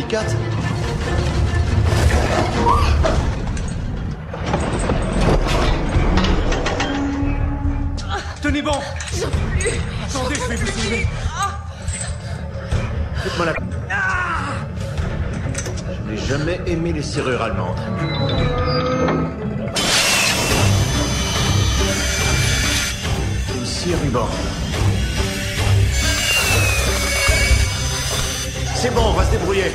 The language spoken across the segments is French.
Kat? Tenez bon. Attendez, je vais vous sauver. Faites-moi la... Je n'ai jamais aimé les serrures allemandes. Ici, ruban. C'est bon, on va se débrouiller.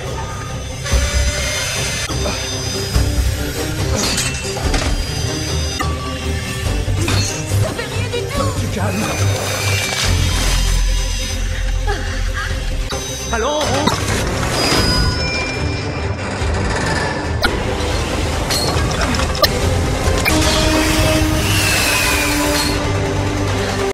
Ça fait rien du tout. Tu calmes. Allons, on...